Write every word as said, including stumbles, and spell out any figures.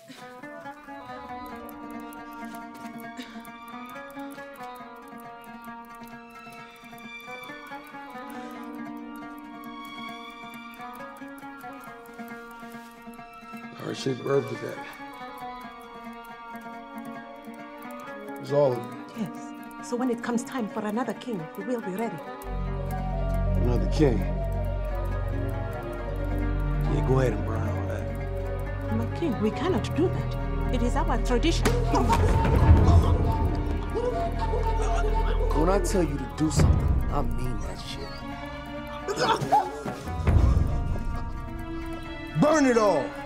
Heart-shaped herb with that. It was all of it. Yes. So when it comes time for another king, we will be ready. Another king? Yeah, go ahead and burn all that. My king, we cannot do that. It is our tradition. When I tell you to do something, I mean that shit. Burn it all!